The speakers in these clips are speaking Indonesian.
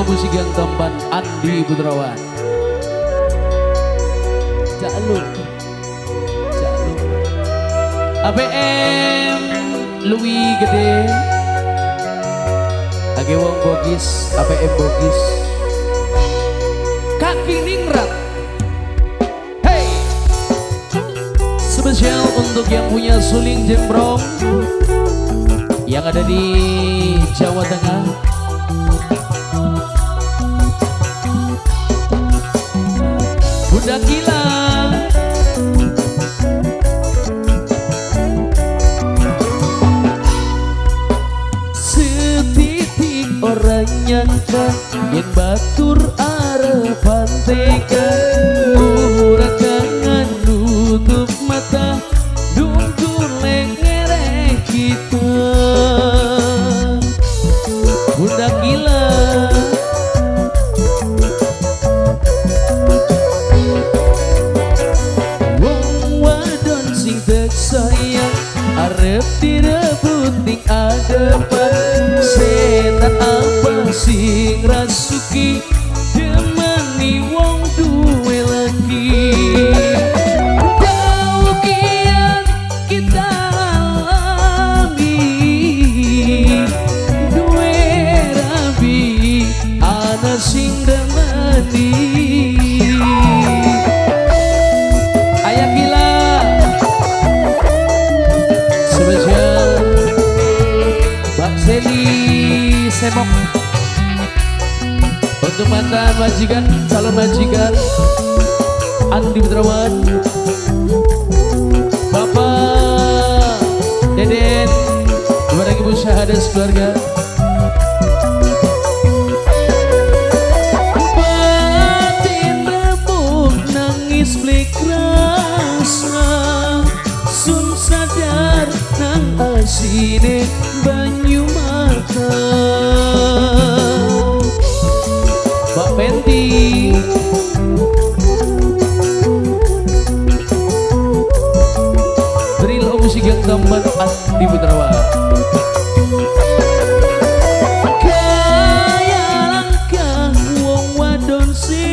musik yang keempat Andi Putrawan. Jaluk APM Louis Gede Age wong Bogis APM Bogis Kaki Ningrat. Hey, spesial untuk yang punya suling jembrong yang ada di Jawa Tengah. Bunda Gila setitik orang nyangka yang batur arepan teka murah kangen nutup mata dungkul lengereh kita. Bunda Gila sayang arep direbut ning adepan setan apa sing rasuki demeni wong duwe lagi. Jauh kian kita alami duwe rabi ana sing demeni. Semok untuk mantan majikan, calon majikan Andi Putrawan, Bapak Deden, kepada Ibu Syahadah sekeluarga. Batin remuk nangis blik rasa, sun sadar nang asine banyu mata. Mbak Penti berilah musik yang keempat Andi Putrawan. Kaya langkah wong wadon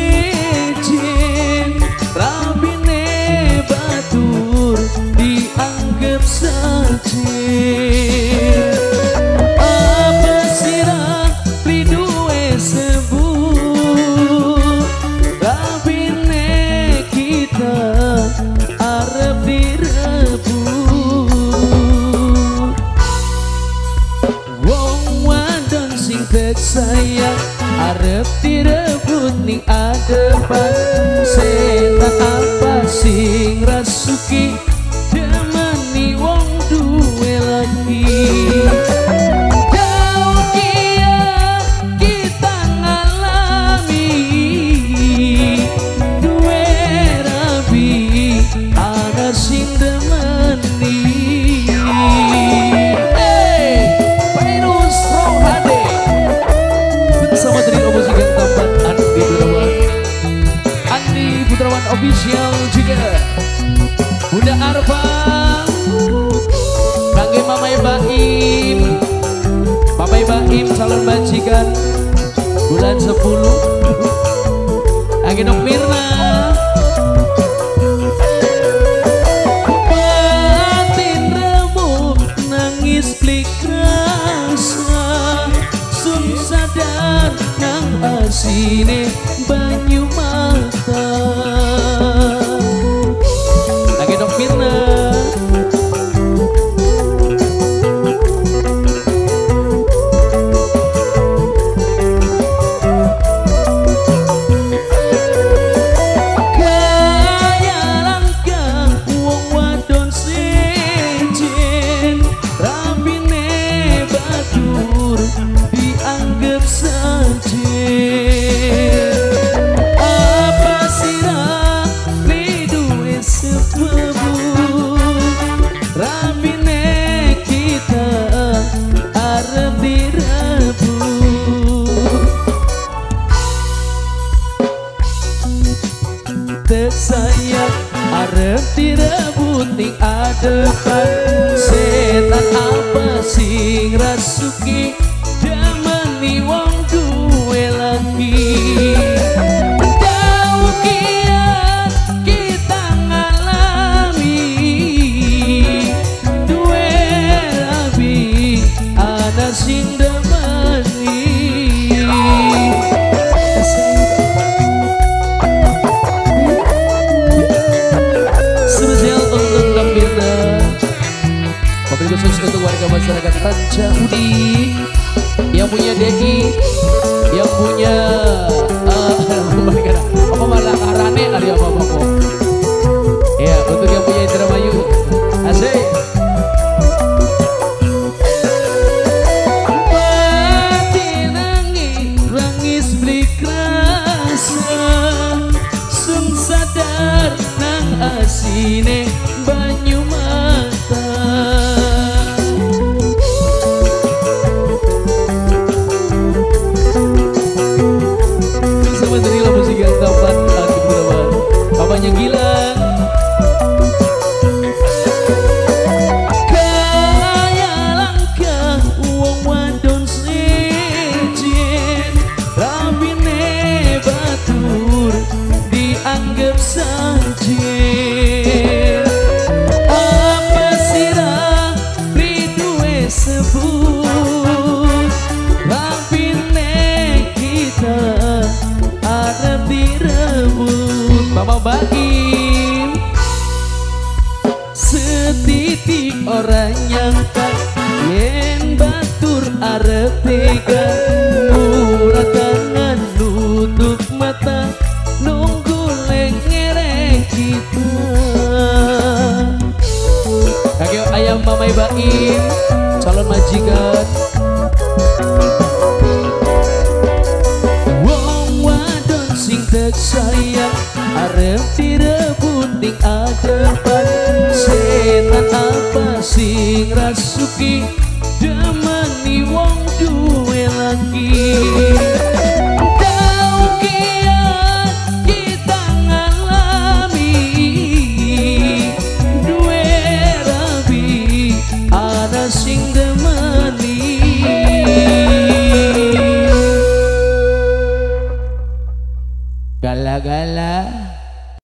sejen rabine batur dianggap sajen. Sayang arep direbut ning adepan setan apa sing rasuki demeni wong duwe lagi. Jauh kia kita ngalami duwe rabi ana sing demeni. Sama dari musik yang keempat Andi Putrawan, Andi Putrawan official juga. Bunda Arfa, Kangge Mamai Baim, Mamai Baim calon majikan bulan 10. Kangge Nok Mirna, batin remuk nangis blik rasa, sun sadar nang asine banyu mata. Lagi dong Firna kaya langkah wong wadon sejen rabine batur dianggap sajen. Apa sirah liduwe sepebu rabine kita arep direbut. Teu sayang arep direbut ning adepan setan apa sing rasuki demeni wong duwe lagi. warga masyarakat Rancabudi yang punya Deki, yang punya apa malah Arane ada apa ya, untuk yang punya Indramayu asik. Pati nangis beli rasa sung sadar nang asine banyu mata. Sama dari lagu musik yang dapat hati bersama papanya Gilang. Kaya langkah wong wadon sejen, rabine batur dianggap sajen. Apa sirah ridue sebut, rabine kita arep direbut. Mama Baim setitik orang nyangka yen batur arep tega, murah tangan nutup mata nunggu lengere kita. Kakek ayam Mama Baim calon majikan. Wong wadon sing tek sayang arep direbut ning adepan. Setan apa sing rasuki demeni wong duwe lagi.